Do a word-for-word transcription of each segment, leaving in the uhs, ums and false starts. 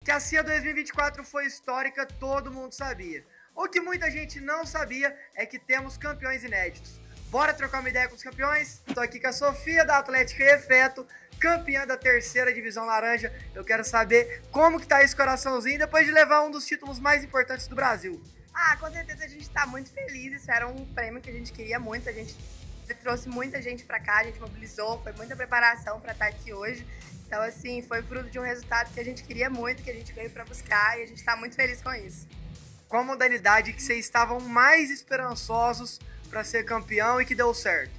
Que a C I A dois mil e vinte e quatro foi histórica, todo mundo sabia. O que muita gente não sabia é que temos campeões inéditos. Bora trocar uma ideia com os campeões? Tô aqui com a Sofia da Atlética Efeto, campeã da terceira divisão laranja. Eu quero saber como que tá esse coraçãozinho depois de levar um dos títulos mais importantes do Brasil. Ah, com certeza a gente tá muito feliz. Isso era um prêmio que a gente queria muito. A gente trouxe muita gente pra cá, a gente mobilizou, foi muita preparação pra estar aqui hoje. Então, assim, foi fruto de um resultado que a gente queria muito, que a gente veio pra buscar e a gente tá muito feliz com isso. Qual modalidade que vocês estavam mais esperançosos para ser campeão e que deu certo?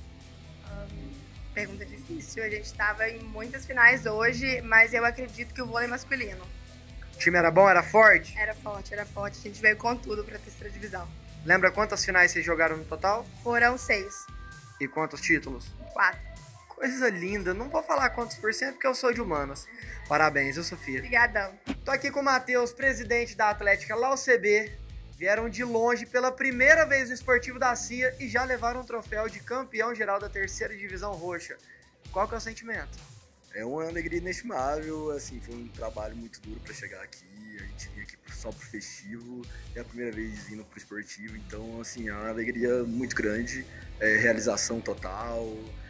Hum, pergunta difícil. A gente estava em muitas finais hoje, mas eu acredito que o vôlei masculino. O time era bom, era forte? Era forte, era forte. A gente veio com tudo para a terceira divisão. Lembra quantas finais vocês jogaram no total? Foram seis. E quantos títulos? Quatro. Coisa linda. Não vou falar quantos por cento porque eu sou de humanas. Parabéns, viu, Sofia? Obrigadão. Tô aqui com o Matheus, presidente da Atlética lá U C B. Vieram de longe pela primeira vez no esportivo da C I A e já levaram um troféu de campeão geral da terceira divisão roxa. Qual que é o sentimento? É uma alegria inestimável, assim, foi um trabalho muito duro para chegar aqui. A gente vinha aqui só pro festivo, é a primeira vez vindo pro esportivo, então, assim, é uma alegria muito grande, é realização total,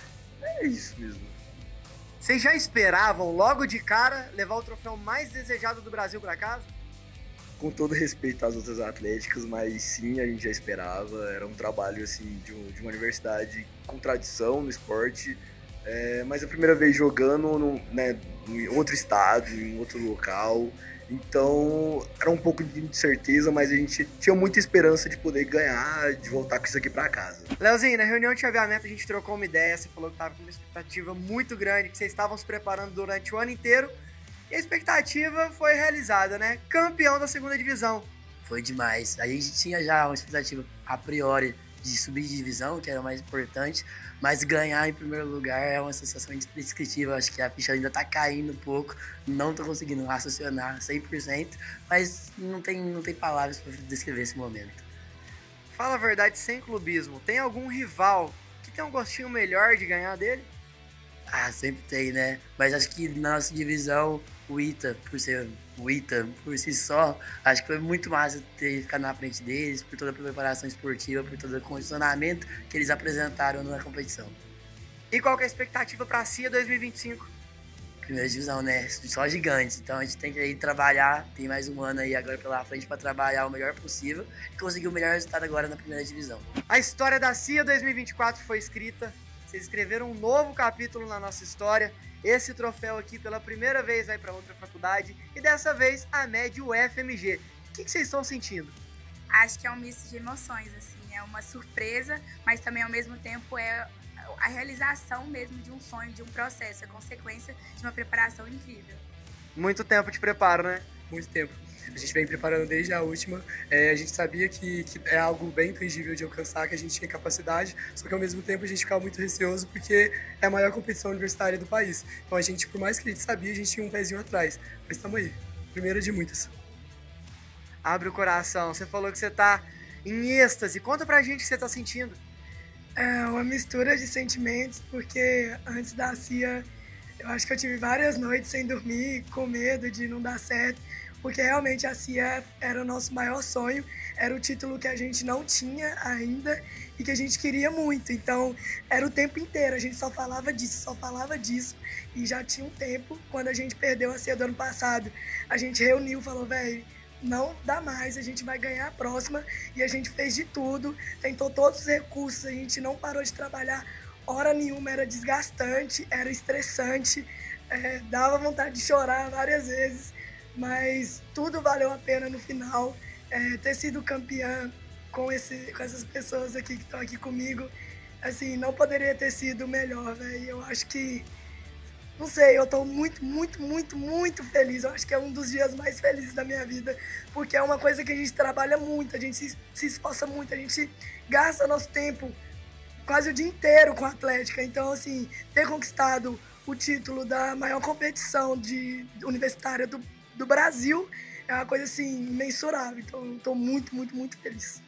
é isso mesmo. Vocês já esperavam, logo de cara, levar o troféu mais desejado do Brasil para casa? Com todo respeito às outras atléticas, mas sim, a gente já esperava. Era um trabalho assim, de, um, de uma universidade com tradição no esporte, é, mas a primeira vez jogando no, né, em outro estado, em outro local. Então era um pouco de incerteza, mas a gente tinha muita esperança de poder ganhar, de voltar com isso aqui para casa. Leozinho, na reunião de chaveamento a gente trocou uma ideia, você falou que estava com uma expectativa muito grande, que vocês estavam se preparando durante o ano inteiro, e a expectativa foi realizada, né? Campeão da segunda divisão. Foi demais. A gente tinha já uma expectativa a priori de subir de divisão, que era o mais importante, mas ganhar em primeiro lugar é uma sensação indescritível. Acho que a ficha ainda tá caindo um pouco, não tô conseguindo raciocinar cem por cento, mas não tem, não tem palavras para descrever esse momento. Fala a verdade sem clubismo, tem algum rival que tem um gostinho melhor de ganhar dele? Ah, sempre tem, né? Mas acho que na nossa divisão, o Ita, por ser o Ita por si só, acho que foi muito massa ter ficado na frente deles, por toda a preparação esportiva, por todo o condicionamento que eles apresentaram na competição. E qual que é a expectativa para a C I A dois mil e vinte e cinco? Primeira divisão, né? Só gigantes. Então a gente tem que ir trabalhar, tem mais um ano aí agora pela frente para trabalhar o melhor possível e conseguir o melhor resultado agora na primeira divisão. A história da C I A dois mil e vinte e quatro foi escrita. Vocês escreveram um novo capítulo na nossa história. Esse troféu aqui, pela primeira vez, vai para outra faculdade. E dessa vez, a M E D U F M G. O que, que vocês estão sentindo? Acho que é um misto de emoções, assim. É uma surpresa, mas também, ao mesmo tempo, é a realização mesmo de um sonho, de um processo. A consequência de uma preparação incrível. Muito tempo de preparo, né? Muito tempo. A gente vem preparando desde a última, é, a gente sabia que, que é algo bem tangível de alcançar, que a gente tinha capacidade, só que ao mesmo tempo a gente ficava muito receoso porque é a maior competição universitária do país. Então a gente, por mais que a gente sabia, a gente tinha um pezinho atrás, mas estamos aí, primeira de muitas. Abre o coração, você falou que você tá em êxtase, conta pra gente o que você tá sentindo. É uma mistura de sentimentos, porque antes da C I A eu acho que eu tive várias noites sem dormir, com medo de não dar certo, porque realmente a C I A era o nosso maior sonho, era o título que a gente não tinha ainda e que a gente queria muito. Então, era o tempo inteiro, a gente só falava disso, só falava disso. E já tinha um tempo, quando a gente perdeu a C I A do ano passado, a gente reuniu, falou, velho, não dá mais, a gente vai ganhar a próxima. E a gente fez de tudo, tentou todos os recursos, a gente não parou de trabalhar hora nenhuma, era desgastante, era estressante, é, dava vontade de chorar várias vezes. Mas tudo valeu a pena no final, é, ter sido campeã com, esse, com essas pessoas aqui que estão aqui comigo, assim, não poderia ter sido melhor, velho. Eu acho que, não sei, eu tô muito, muito, muito, muito feliz. Eu acho que é um dos dias mais felizes da minha vida, porque é uma coisa que a gente trabalha muito, a gente se, se esforça muito, a gente gasta nosso tempo quase o dia inteiro com a Atlética. Então, assim, ter conquistado o título da maior competição de universitária do do Brasil é uma coisa assim, imensurável. Então, estou muito, muito, muito feliz.